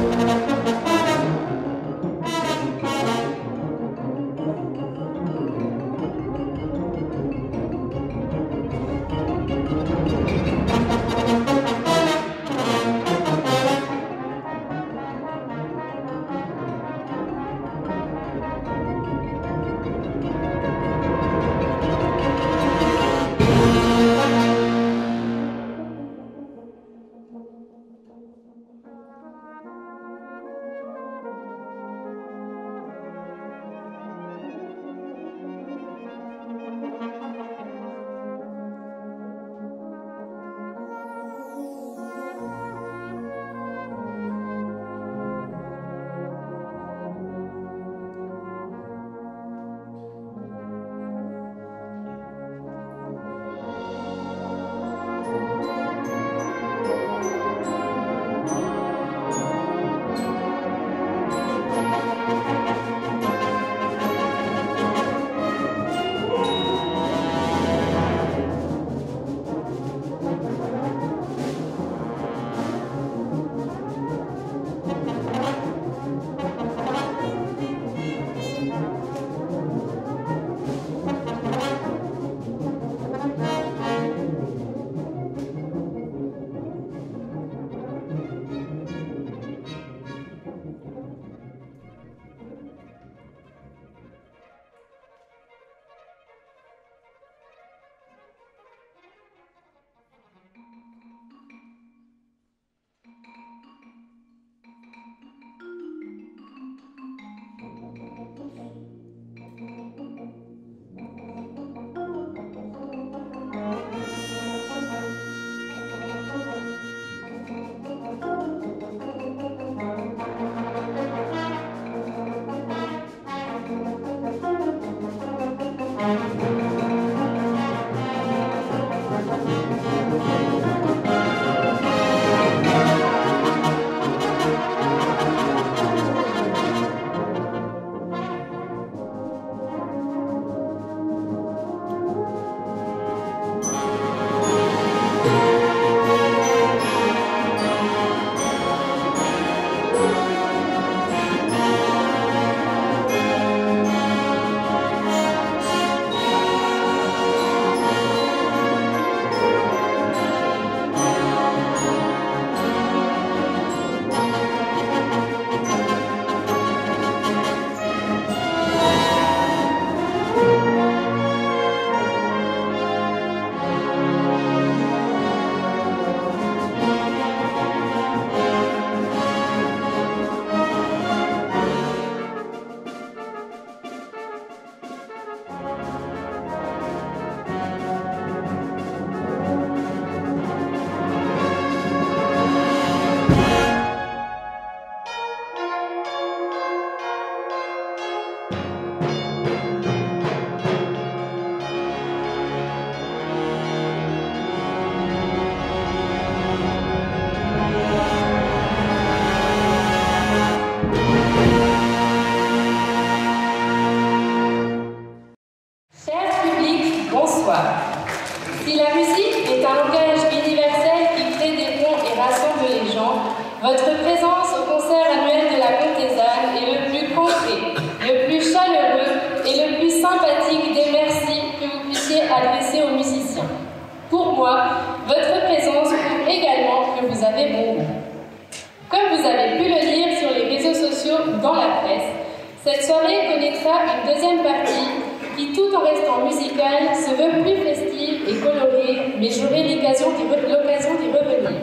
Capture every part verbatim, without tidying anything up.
Si la musique est un langage universel qui crée des ponts et rassemble les gens, votre présence au concert annuel de la Contésane est le plus concret, le plus chaleureux et le plus sympathique des merci que vous puissiez adresser aux musiciens. Pour moi, votre présence prouve également que vous avez bon goût. Comme vous avez pu le lire sur les réseaux sociaux ou dans la presse, cette soirée connaîtra une deuxième partie qui, tout en restant musicale, se veut plus festive et colorée, mais j'aurai l'occasion d'y revenir.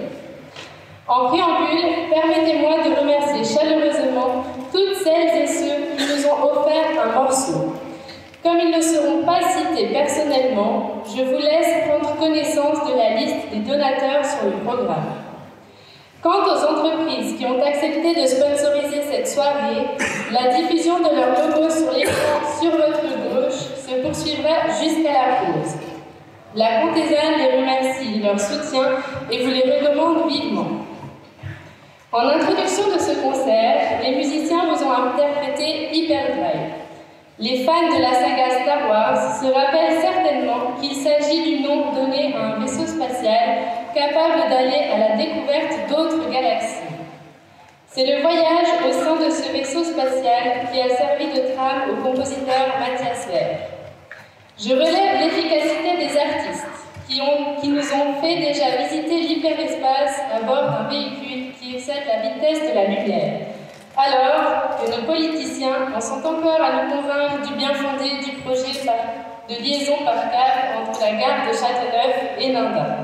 En préambule, permettez-moi de remercier chaleureusement toutes celles et ceux qui nous ont offert un morceau. Comme ils ne seront pas cités personnellement, je vous laisse prendre connaissance de la liste des donateurs sur le programme. Quant aux entreprises qui ont accepté de sponsoriser cette soirée, la diffusion de leur logo sur l'écran sur votre gauche se poursuivra jusqu'à la pause. La Contésane les remercie de leur soutien et vous les recommande vivement. En introduction de ce concert, les musiciens vous ont interprété Hyperdrive. Les fans de la saga Star Wars se rappellent certainement qu'il s'agit du nom donné à un vaisseau spatial capable d'aller à la découverte d'autres galaxies. C'est le voyage au sein de ce vaisseau spatial qui a servi de trame au compositeur Matthias Weber. Je relève l'efficacité des artistes qui, ont, qui nous ont fait déjà visiter l'hyperespace à bord d'un véhicule qui excède la vitesse de la lumière, alors que nos politiciens en sont encore à nous convaincre du bien fondé du projet de liaison par câble entre la gare de Châteauneuf et Nanda.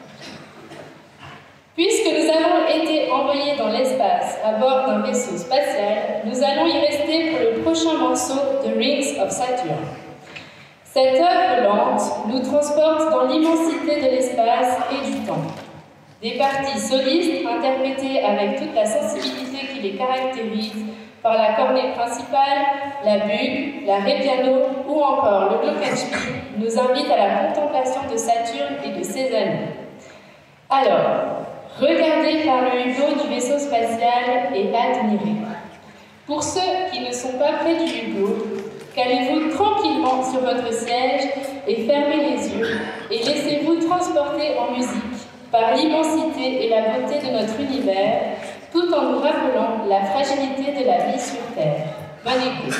Puisque nous avons été envoyés dans l'espace à bord d'un vaisseau spatial, nous allons y rester pour le prochain morceau de Rings of Saturn. Cette œuvre lente nous transporte dans l'immensité de l'espace et du temps. Des parties solistes interprétées avec toute la sensibilité qui les caractérise par la cornée principale, la bugle, la ré piano ou encore le glockenspiel nous invitent à la contemplation de Saturne et de ses anneaux. Alors, regardez par le hublot du vaisseau spatial et admirez. Pour ceux qui ne sont pas près du hublot, calez-vous tranquillement sur votre siège et fermez les yeux et laissez-vous transporter en musique par l'immensité et la beauté de notre univers, tout en nous rappelant la fragilité de la vie sur Terre. Bonne écoute.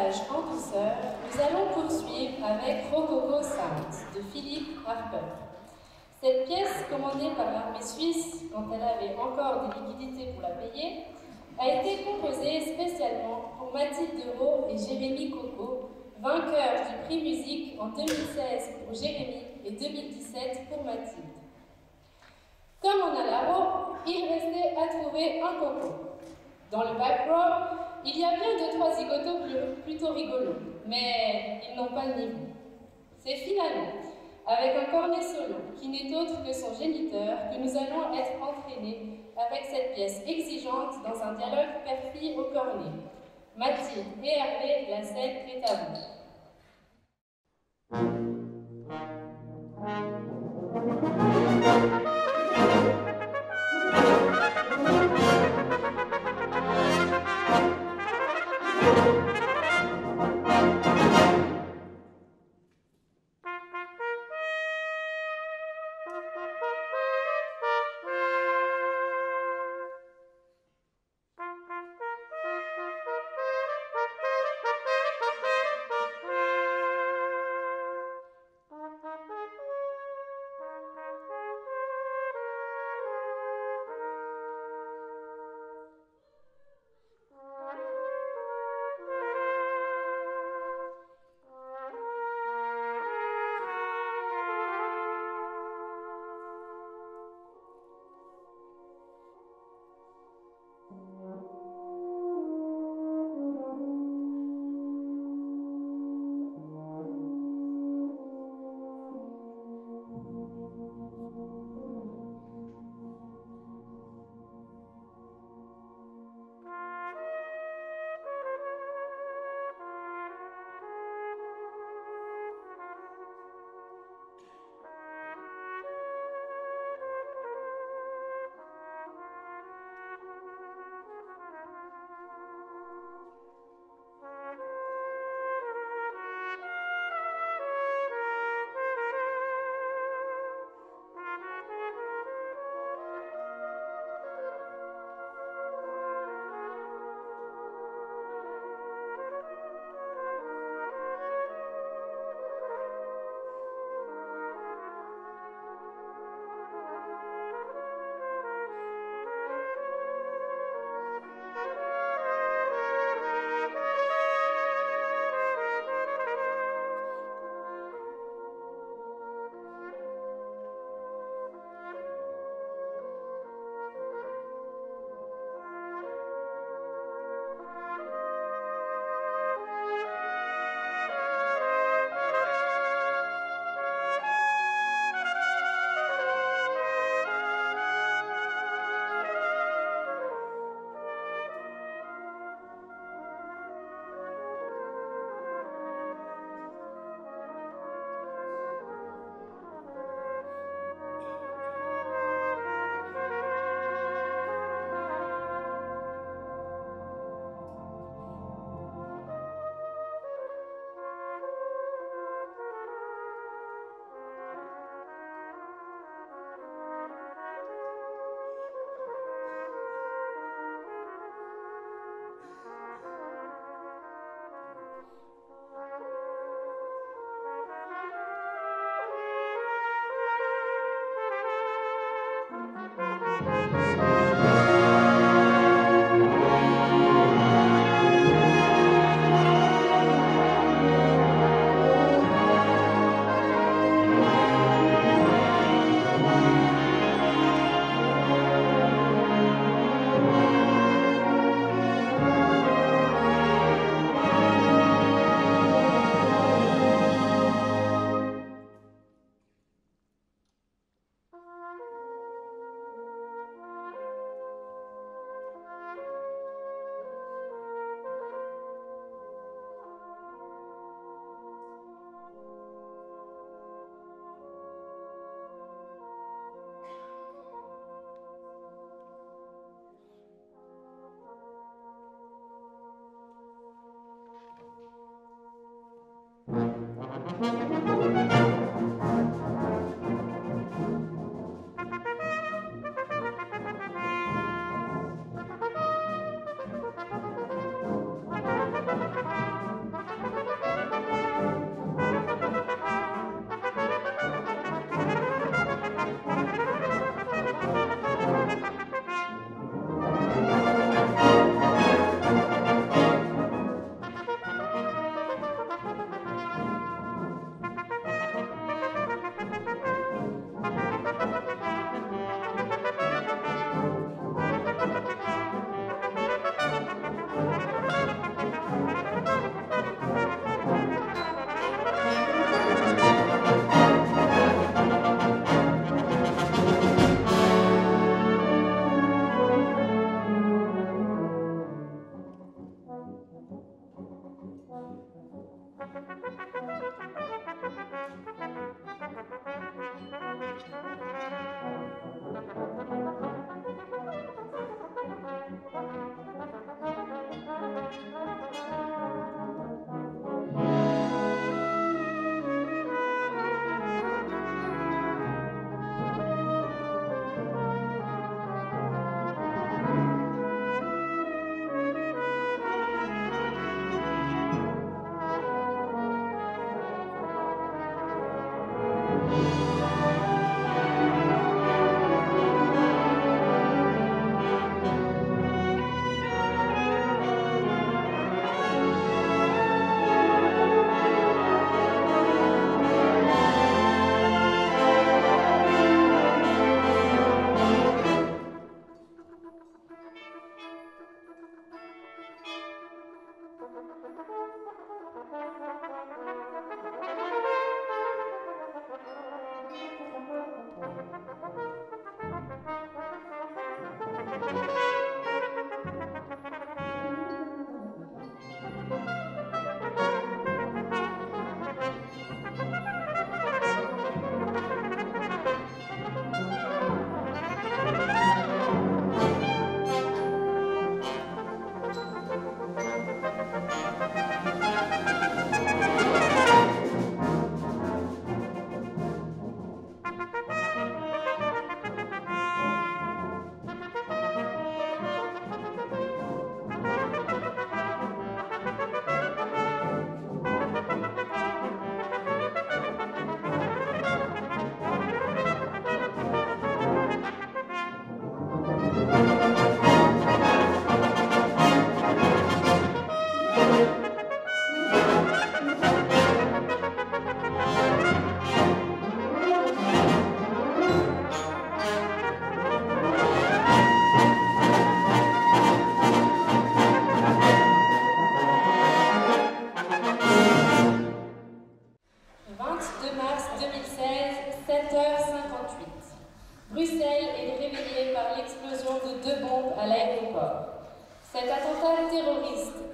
voyage en douceur, nous allons poursuivre avec Rococo Sound de Philippe Harper. Cette pièce, commandée par l'armée suisse quand elle avait encore des liquidités pour la payer, a été composée spécialement pour Mathilde Dereau et Jérémy Coco, vainqueurs du prix musique en deux mille seize pour Jérémy et deux mille dix-sept pour Mathilde. Comme en Alaro, il restait à trouver un coco. Dans le back row, il y a bien deux trois zigotos plutôt rigolos, mais ils n'ont pas le niveau. C'est finalement avec un cornet solo, qui n'est autre que son géniteur, que nous allons être entraînés avec cette pièce exigeante dans un dialogue père-fille au cornet. Mathilde et Hervé, la scène est à vous.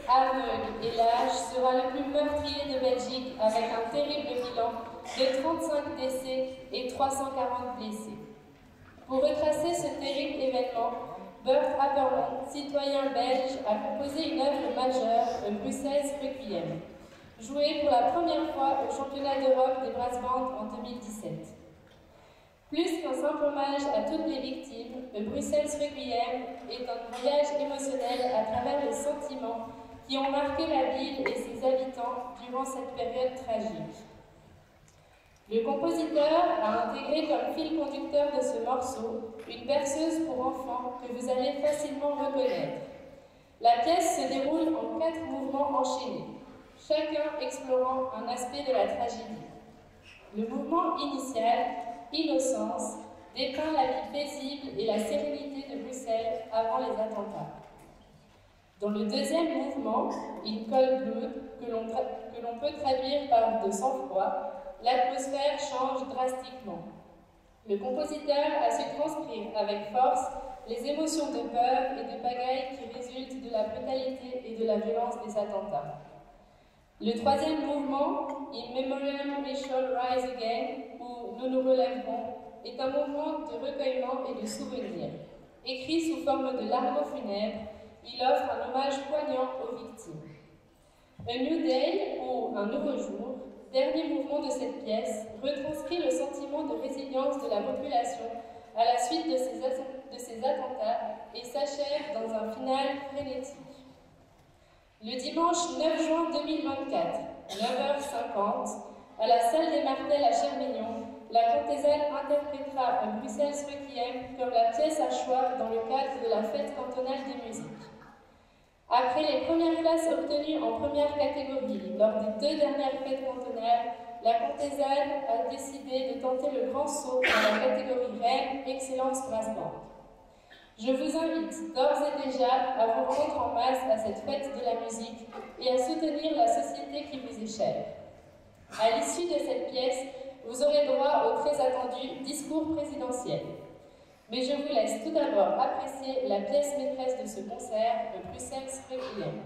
aveugle et lâche, sera le plus meurtrier de Belgique avec un terrible bilan de trente-cinq décès et trois cent quarante blessés. Pour retracer ce terrible événement, Bert Appermont, citoyen belge, a composé une œuvre majeure, le Bruxelles Requiem, jouée pour la première fois au championnat d'Europe des brass bands en deux mille dix-sept. Plus qu'un simple hommage à toutes les victimes, le Bruxelles Requiem est un voyage émotionnel à travers les sentiments qui ont marqué la ville et ses habitants durant cette période tragique. Le compositeur a intégré comme fil conducteur de ce morceau une berceuse pour enfants que vous allez facilement reconnaître. La pièce se déroule en quatre mouvements enchaînés, chacun explorant un aspect de la tragédie. Le mouvement initial, Innocence, dépeint la vie paisible et la sérénité de Bruxelles avant les attentats. Dans le deuxième mouvement, In Cold Blood, que l'on que l'on peut traduire par de sang-froid, l'atmosphère change drastiquement. Le compositeur a su transcrire avec force les émotions de peur et de pagaille qui résultent de la brutalité et de la violence des attentats. Le troisième mouvement, In Memoriam We Shall Rise Again, où Nous nous relèverons, est un mouvement de recueillement et de souvenir. Écrit sous forme de largo funèbre, il offre un hommage poignant aux victimes. A New Day, ou Un nouveau jour, dernier mouvement de cette pièce, retranscrit le sentiment de résilience de la population à la suite de ces, de ces attentats et s'achève dans un final frénétique. Le dimanche neuf juin deux mille vingt-quatre, neuf heures cinquante, à la salle des Martels à Chermignon, la contésane interprétera un Bruxelles Requiem comme la pièce à choix dans le cadre de la fête cantonale des musiques. Après les premières places obtenues en première catégorie lors des deux dernières fêtes cantonales, la contésane a décidé de tenter le grand saut dans la catégorie Reine Excellence Brass Band. Je vous invite d'ores et déjà à vous rendre en masse à cette fête de la musique et à soutenir la société qui vous est chère. À l'issue de cette pièce, vous aurez droit au très attendu discours présidentiel. Mais je vous laisse tout d'abord apprécier la pièce maîtresse de ce concert, le Bruxelles Requiem.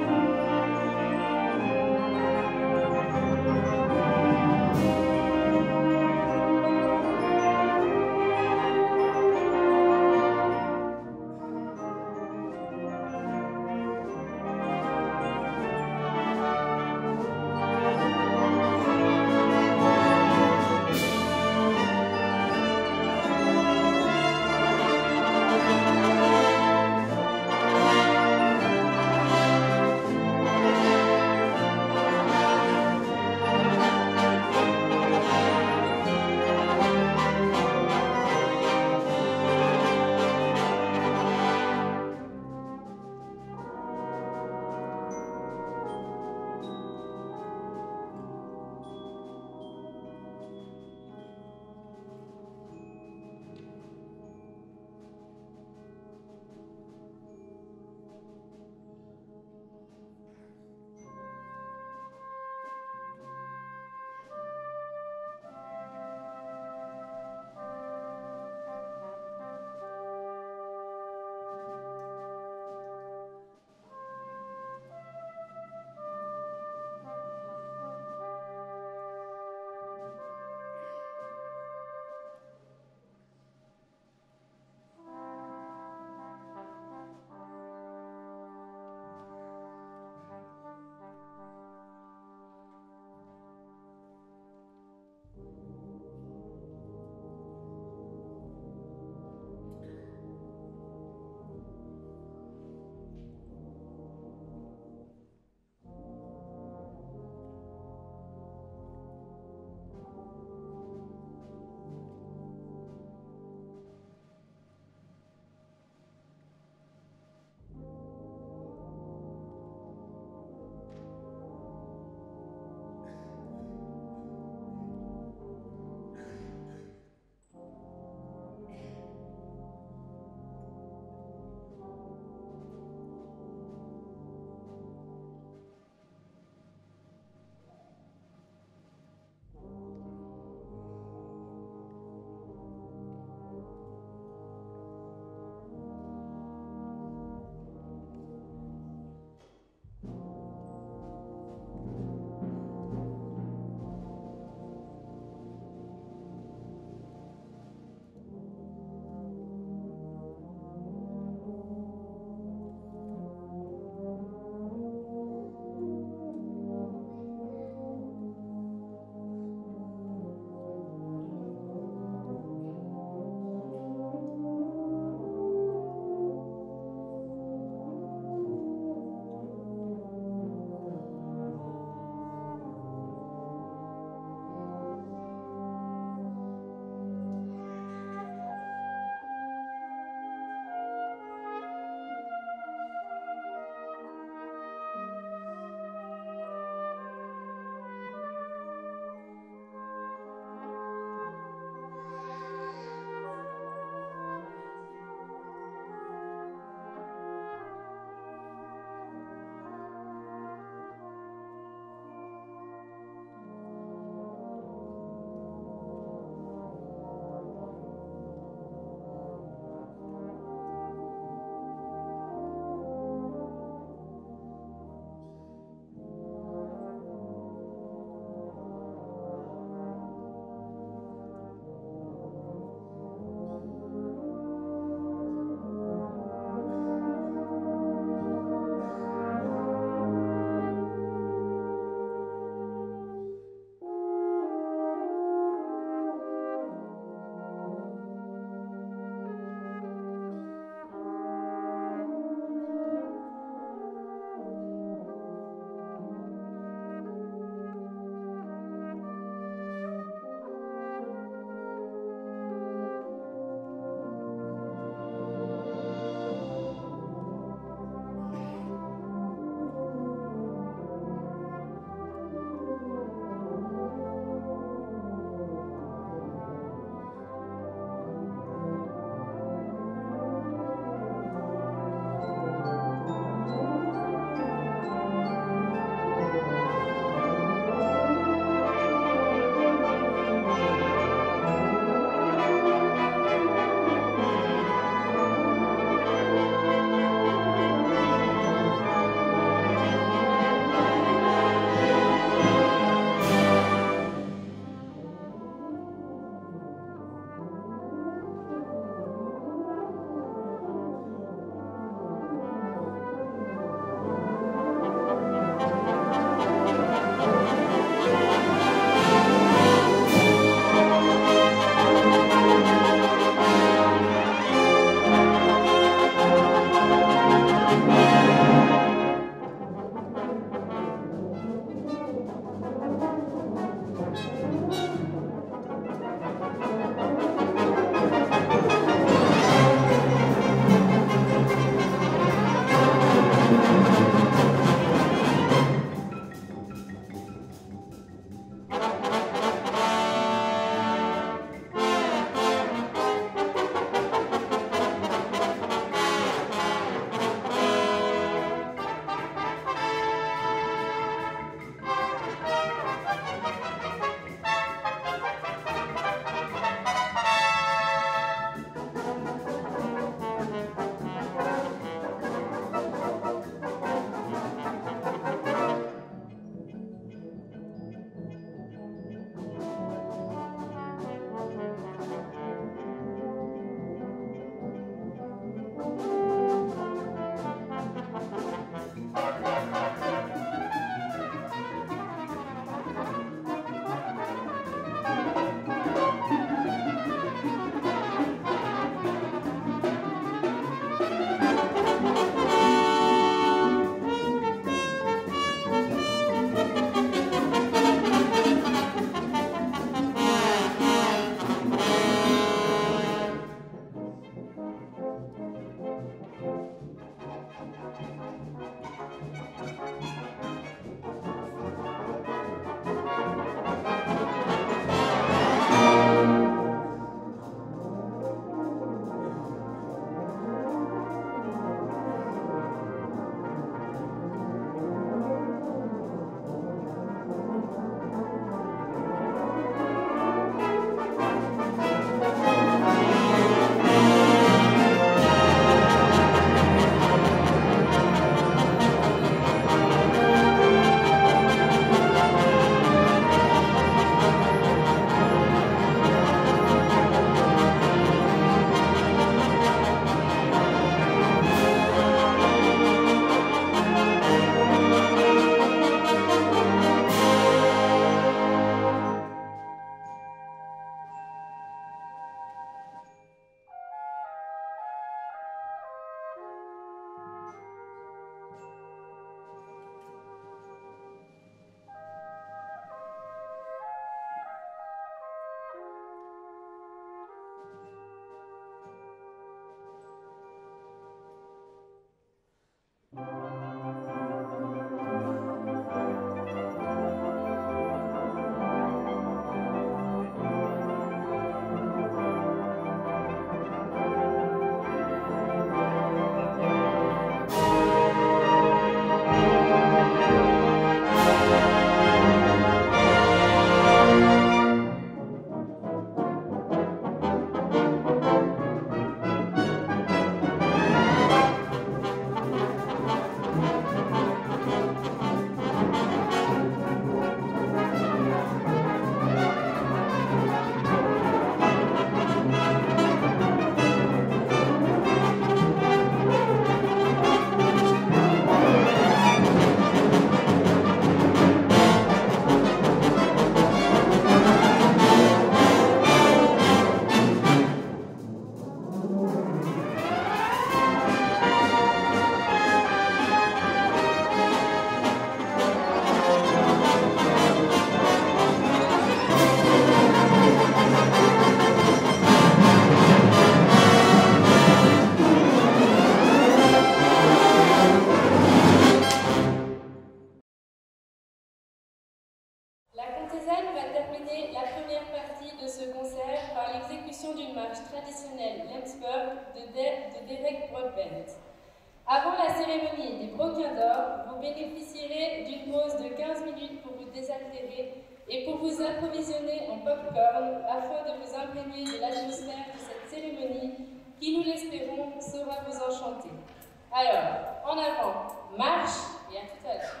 terminer la première partie de ce concert par l'exécution d'une marche traditionnelle Lemsburg de, de, de Derek Broadbent. Avant la cérémonie des Broquins d'Or, vous bénéficierez d'une pause de quinze minutes pour vous désaltérer et pour vous approvisionner en pop-corn afin de vous imprégner de l'atmosphère de cette cérémonie qui, nous l'espérons, saura vous enchanter. Alors, en avant, marche et à tout à l'heure.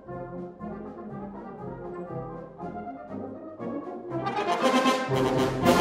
Thank you.